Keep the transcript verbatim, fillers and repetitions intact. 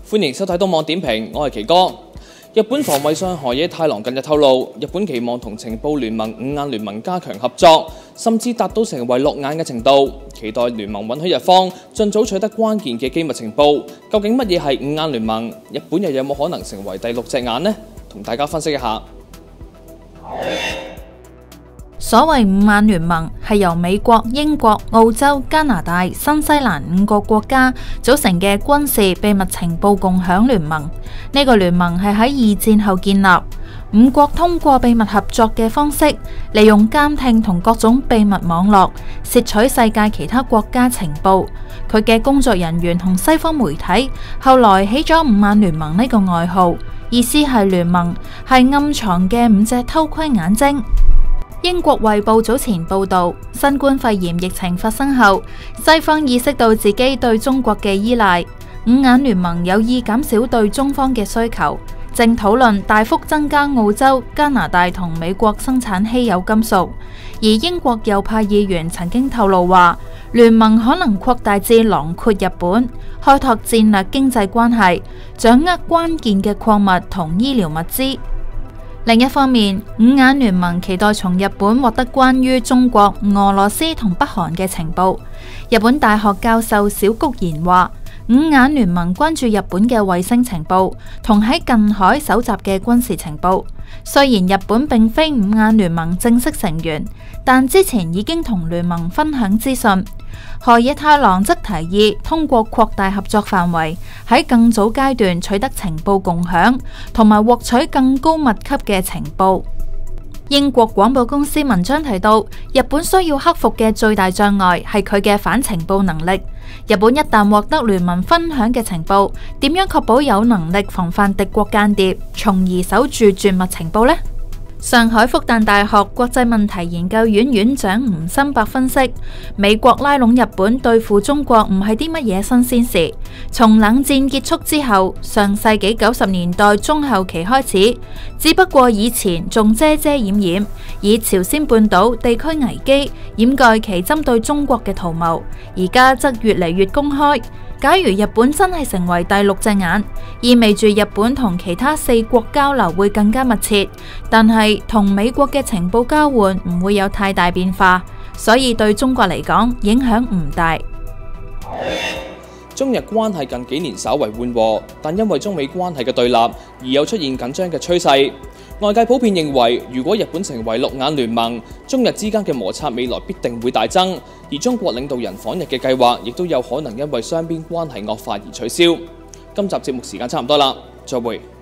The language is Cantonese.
歡迎收睇東網點評，我係奇哥。日本防衛相河野太郎近日透露，日本期望同情報聯盟五眼聯盟加強合作，甚至達到成為六眼嘅程度。期待聯盟允許日方盡早取得關鍵嘅機密情報。究竟乜嘢係五眼聯盟？日本又有冇可能成為第六隻眼呢？同大家分析一下。 所謂五眼聯盟係由美國、英國、澳洲、加拿大、新西蘭五個國家組成嘅軍事秘密情報共享聯盟。呢個聯盟係喺二戰後建立，五國通過秘密合作嘅方式，利用監聽同各種秘密網絡，竊取世界其他國家情報。佢嘅工作人員同西方媒體後來起咗五眼聯盟呢個外號，意思係聯盟係暗藏嘅五隻偷窺眼睛。英國衛報早前報道，新冠肺炎疫情發生後，西方意識到自己對中國嘅依賴，五眼聯盟有意減少對中方嘅需求，正討論大幅增加澳洲、加拿大同美國生產稀有金屬。而英國右派議員曾經透露話，聯盟可能擴大至囊括日本，開拓戰略經濟關係，掌握關鍵嘅礦物同醫療物資。另一方面，五眼聯盟期待從日本獲得關於中國、俄羅斯同北韓嘅情報。日本大學教授小谷賢話，五眼聯盟關注日本嘅衛星情報同喺近海搜集嘅軍事情報。雖然日本並非五眼聯盟正式成員，但之前已經同聯盟分享資訊。河野太郎則提議通過擴大合作範圍，喺更早階段取得情報共享，同埋獲取更高密級嘅情報。英國廣播公司文章提到，日本需要克服嘅最大障礙係佢嘅反情報能力。日本一旦獲得聯盟分享嘅情報，點樣確保有能力防範敵國間諜，從而守住絕密情報呢？上海復旦大學國際問題研究院院長吳新伯分析，美國拉攏日本對付中國唔係啲乜嘢新鮮事。從冷戰結束之後，上世紀九十年代中後期開始，只不過以前仲遮遮掩掩，以朝鮮半島地區危機掩蓋其針對中國嘅圖謀，而家則越嚟越公開。假如日本真係成為第六隻眼，意味住日本同其他四國交流會更加密切，但係同美國嘅情報交換唔會有太大變化，所以對中國嚟講影響唔大。 中日關係近幾年稍為緩和，但因為中美關係嘅對立而有出現緊張嘅趨勢。外界普遍認為，如果日本成為六眼聯盟，中日之間嘅摩擦未來必定會大增，而中國領導人訪日嘅計劃亦都有可能因為雙邊關係惡化而取消。今集節目時間差唔多啦，再會。